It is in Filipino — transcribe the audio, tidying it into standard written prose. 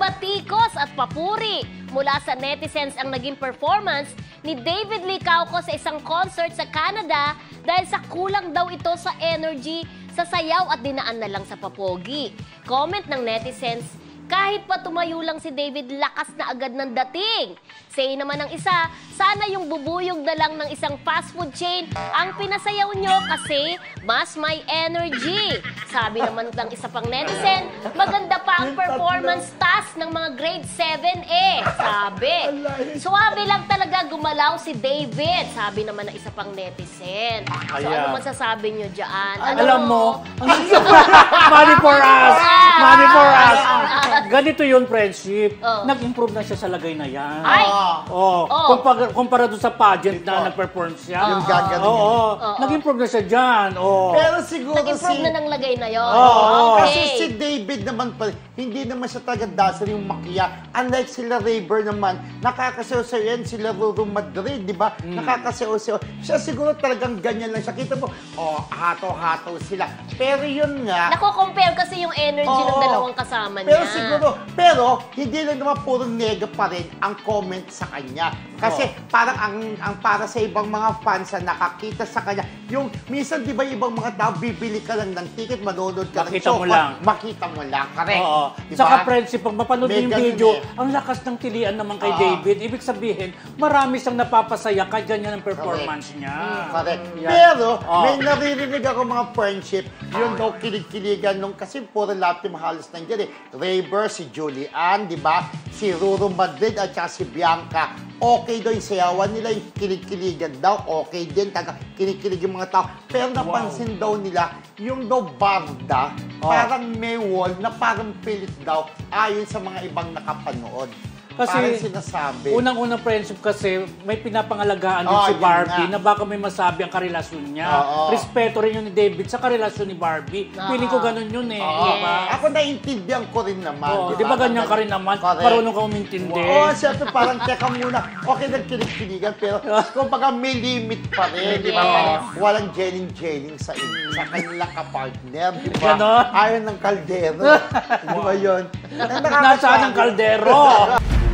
batikos at papuri mula sa netizens ang naging performance ni David Lee Cauco sa isang concert sa Canada dahil sa kulang daw ito sa energy sa sayaw at dinaan na lang sa papogi. Comment ng netizens, kahit pa tumayo lang si David, lakas na agad ng dating. Say naman ng isa, sana yung bubuyog na lang ng isang fast food chain ang pinasayaw nyo kasi mas may energy. Sabi naman ng isa pang netizen, maganda pa ang performance task ng mga grade 7A. Sabi, suwabe lang talaga gumalaw si David. Sabi naman ng isa pang netizen. So ano masasabi nyo dyan? Alam mo, money for us! Money for us! Ganito yun, friendship. Nag-improve na siya sa lagay na yan. Ay! Kumpara doon sa pageant na nag-perform siya. Yung gagaling. Nag-improve na siya dyan. Pero siguro nag-improve na ng lagay na yun. Kasi si David naman pa, hindi naman siya talaga dasar yung makiya. Unlike sila Rayber naman, nakakasayaw-sayaw yan, sila Ruru Madrid, di ba? Nakakasayaw-sayaw. Siya siguro talagang ganyan lang siya. Kita mo, hato-hato sila. Pero yun nga. Nako-compare kasi yung energy ng dalawang kasama niya. Pero siguro, hindi lang naman puro nega pa rin ang comment sa kanya. Kasi parang ang para sa ibang mga fans na nakakita sa kanya, yung minsan di ba ibang mga tao, bibili ka lang ng ticket, manonood ka ng show. Makita mo lang. Correct. Diba? Saka friendship, pag mapanood yung video, ang lakas ng tilian naman kay David. Ibig sabihin, marami siyang napapasaya kahit ganyan ang performance niya. Correct. Pero, may naririnig ako mga friendship, yun daw kilig-kiligan nung, kasi puro lahat yung halos nandiyan eh. Rayber, si Julian, di ba? Si Ruru Madrid at saka si Bianca. Okay daw yung sayawan nila, yung kilig-kiligan daw, okay din, kinig-kilig yung mga tao. Pero napansin daw nila, yung daw barda, parang may wall na parang pilit daw, ayon sa mga ibang nakapanood. Kasi parang sinasabi. Unang-unang friendship kasi may pinapangalagaan din si Barbie na baka may masabi ang karelasyon niya. Respeto rin yun ni David sa karelasyon ni Barbie. Feeling ko ganun yun eh. Ako naiintindihan ko rin naman. Di ba ganyan ka rin naman? Marunong ka umintindi. Siyempre parang teka muna. Okay, nagkinig-kinigan pero kung baga may limit pa rin. Di ba? Walang jeling-jeling sa kanilang kapartner. Di ba? Ganon? Ayaw ng kaldero. Di ba yun? Nasaan ang kaldero?